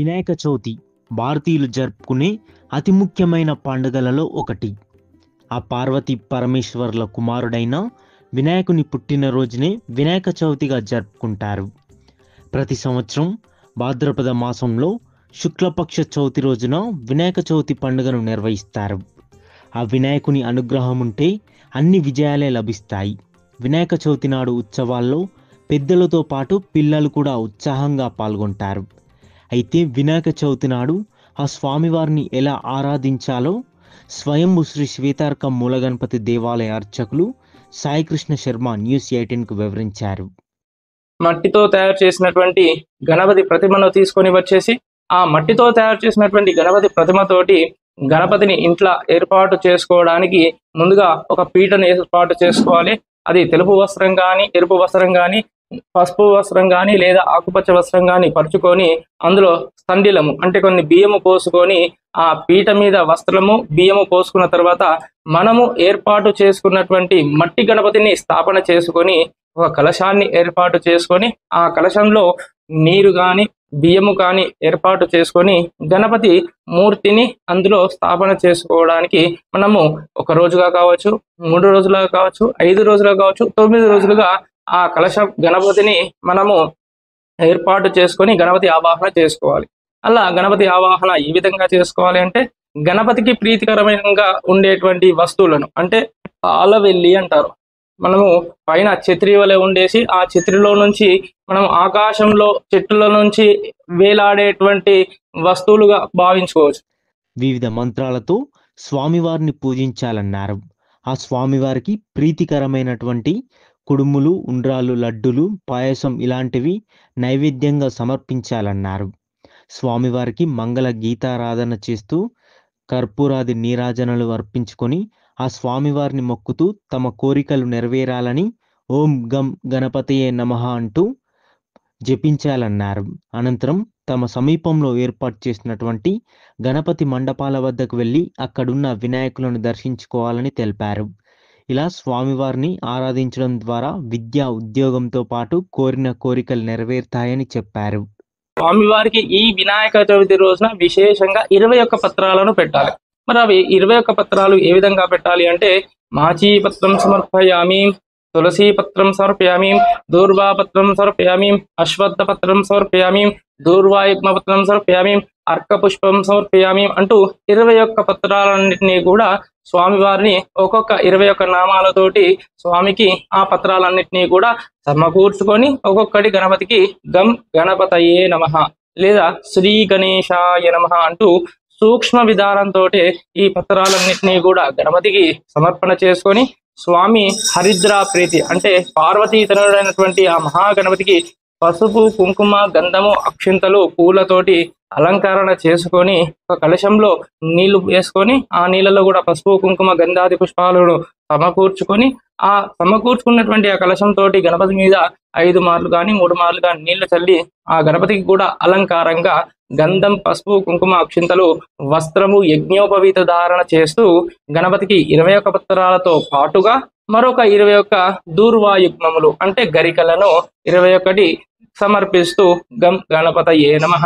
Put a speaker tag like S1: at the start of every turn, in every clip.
S1: వినాయక చవితి భారతీయులు జరుపుకునే అతి ముఖ్యమైన పండుగలలో ఒకటి. ఆ పార్వతీ పరమేశ్వర్ల కుమారుడైన వినాయకుని పుట్టినరోజునే వినాయక చవితిగా జరుపుకుంటారు. ప్రతి సంవత్సరం భాద్రపద మాసంలో శుక్లపక్ష చవితి రోజున వినాయక చవితి పండుగను నిర్వహిస్తారు. ఆ వినాయకుని అనుగ్రహం ఉంటే అన్ని విజయాలే లభిస్తాయి. వినాయక చవితి నాడు ఉత్సవాల్లో పెద్దలతో పాటు పిల్లలు కూడా ఉత్సాహంగా పాల్గొంటారు. అయితే వినాయక చవితి నాడు ఆ స్వామివారిని ఎలా ఆరాధించాలో స్వయంభూ శ్రీ శ్వేతార్క మూలగణపతి దేవాలయ అర్చకులు సాయికృష్ణ శర్మ న్యూస్ 18కు వివరించారు.
S2: మట్టితో తయారు చేసినటువంటి గణపతి ప్రతిమను తీసుకొని వచ్చేసి ఆ మట్టితో తయారు చేసినటువంటి గణపతి ప్రతిమతోటి గణపతిని ఇంట్లో ఏర్పాటు చేసుకోవడానికి ముందుగా ఒక పీటను ఏర్పాటు చేసుకోవాలి. అది తెలుపు వస్త్రం కానీ, ఎరుపు వస్త్రం కానీ, పసుపు వస్త్రం కానీ లేదా ఆకుపచ్చ వస్త్రం కానీ పరుచుకొని అందులో స్తండిలము అంటే కొన్ని బియ్యము పోసుకొని ఆ పీట మీద వస్త్రము బియ్యము పోసుకున్న తర్వాత మనము ఏర్పాటు చేసుకున్నటువంటి మట్టి గణపతిని స్థాపన చేసుకొని ఒక కలశాన్ని ఏర్పాటు చేసుకొని ఆ కలశంలో నీరు కానీ బియ్యము కానీ ఏర్పాటు చేసుకొని గణపతి మూర్తిని అందులో స్థాపన చేసుకోవడానికి మనము 1 రోజుగా కావచ్చు, 3 రోజులుగా కావచ్చు, 5 రోజులుగా కావచ్చు, 9 రోజులుగా ఆ కలశ గణపతిని మనము ఏర్పాటు చేసుకొని గణపతి ఆవాహన చేసుకోవాలి. అలా గణపతి ఆవాహన ఏ విధంగా చేసుకోవాలి అంటే గణపతికి ప్రీతికరమైనగా ఉండేటువంటి వస్తువులను అంటే ఆలవెల్లి అంటారు. మనము పైన ఛత్రి వలె ఉండేసి ఆ ఛత్రిలో నుంచి మనం ఆకాశంలో చెట్టుల నుంచి వేలాడేటువంటి వస్తువులుగా భావించుకోవచ్చు.
S1: వివిధ మంత్రాలతో స్వామివారిని పూజించాలన్నారు. ఆ స్వామివారికి ప్రీతికరమైనటువంటి కుడుములు, ఉండ్రాలు, లడ్డులు, పాయసం ఇలాంటివి నైవేద్యంగా సమర్పించాలన్నారు. స్వామివారికి మంగళ గీతారాధన చేస్తూ కర్పూరాది నీరాజనలు అర్పించుకొని ఆ స్వామివారిని మొక్కుతూ తమ కోరికలు నెరవేరాలని ఓం గం గణపతయే నమః అంటూ జపించాలన్నారు. అనంతరం తమ సమీపంలో ఏర్పాటు చేసినటువంటి గణపతి మండపాల వద్దకు వెళ్ళి అక్కడున్న వినాయకులను దర్శించుకోవాలని తెలిపారు. ఇలా స్వామివారిని ఆరాధించడం ద్వారా విద్య, ఉద్యోగంతో పాటు కోరిన కోరికలు నెరవేరుతాయని చెప్పారు.
S2: స్వామివారికి ఈ వినాయక చవితి రోజున విశేషంగా 21 పత్రాలను పెట్టాలి. మరి అవి 21 పత్రాలు ఏ విధంగా పెట్టాలి అంటే మాచీ పత్రం సమర్పయామి, తులసీ పత్రం సమర్పయామి, దూర్వా పత్రం సమర్పయామి, అశ్వత్థ పత్రం సమర్పయామి, దూర్వాయుగ్మ పత్రం సమర్పయామి, అర్క పుష్పం సమర్పయామి అంటూ 21 పత్రాలన్నింటినీ కూడా స్వామివారిని ఒక్కొక్క 21 నామాలతోటి స్వామికి ఆ పత్రాలన్నింటినీ కూడా సమకూర్చుకొని ఒక్కొక్కటి గణపతికి గం గణపతయే నమః లేదా శ్రీ గణేశాయ నమః అంటూ సూక్ష్మ విధానంతో ఈ పత్రాలన్నింటినీ కూడా గణపతికి సమర్పణ చేసుకొని స్వామి హరిద్రా ప్రీతి అంటే పార్వతీ తనయుడైనటువంటి ఆ మహాగణపతికి పసుపు, కుంకుమ, గంధము, అక్షింతలు, పూలతోటి అలంకరణ చేసుకొని ఒక కలశంలో నీళ్లు వేసుకొని ఆ నీళ్ళలో కూడా పసుపు, కుంకుమ, గంధాది పుష్పాలను సమకూర్చుకొని ఆ సమకూర్చుకున్నటువంటి ఆ కలశంతో గణపతి మీద 5 మార్లు కానీ 3 మార్లు కానీ నీళ్లు చల్లి ఆ గణపతికి కూడా అలంకారంగా గంధం, పసుపు, కుంకుమ, అక్షింతలు, వస్త్రము, యజ్ఞోపవీత ధారణ చేస్తూ గణపతికి 21 పత్రాలతో పాటుగా మరొక 21 దూర్వాయుగ్మములు అంటే గరికలను 21 సమర్పిస్తూ గం గణపతయే నమః,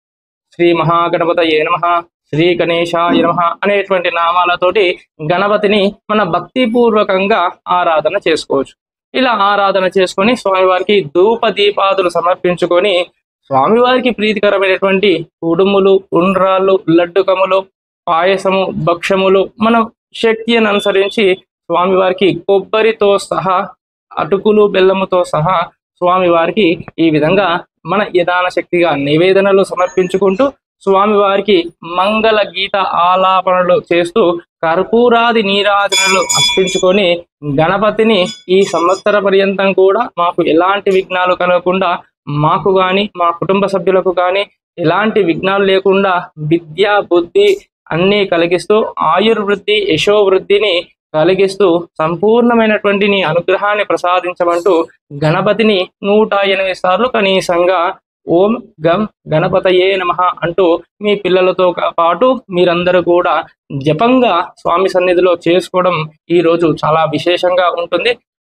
S2: శ్రీ మహాగణపతయే నమః, శ్రీ గణేశాయ నమః అనేటువంటి నామాలతోటి గణపతిని మన భక్తిపూర్వకంగా ఆరాధన చేసుకోవచ్చు. ఇలా ఆరాధన చేసుకొని స్వామివారికి ధూప దీపాదులు సమర్పించుకొని స్వామివారికి ప్రీతికరమైనటువంటి కుడుములు, ఉండ్రాళ్ళు, లడ్డుకములు, పాయసము, భక్షములు మన శక్తిని అనుసరించి స్వామివారికి కొబ్బరితో సహా అటుకులు, బెల్లముతో సహా స్వామివారికి ఈ విధంగా మన యదాన శక్తిగా నివేదనలు సమర్పించుకుంటూ స్వామివారికి మంగళ గీత ఆలాపనలు చేస్తూ కర్పూరాది నీరాజనలు అర్పించుకొని గణపతిని ఈ సంవత్సర పర్యంతం కూడా మాకు ఎలాంటి విఘ్నాలు కలగకుండా మాకు కానీ మా కుటుంబ సభ్యులకు కానీ ఎలాంటి విఘ్నాలు లేకుండా విద్య, బుద్ధి అన్నీ కలిగిస్తూ ఆయుర్వృద్ధి, యశోవృద్ధిని కలిగిస్తూ సంపూర్ణమైనటువంటి నీ అనుగ్రహాన్ని ప్రసాదించమంటూ గణపతిని 108 సార్లు కనీసంగా ఓం గం గణపతయే నమః అంటూ మీ పిల్లలతో పాటు మీరందరూ కూడా జపంగా స్వామి సన్నిధిలో చేసుకోవడం ఈ రోజు చాలా విశేషంగా ఉంటుంది.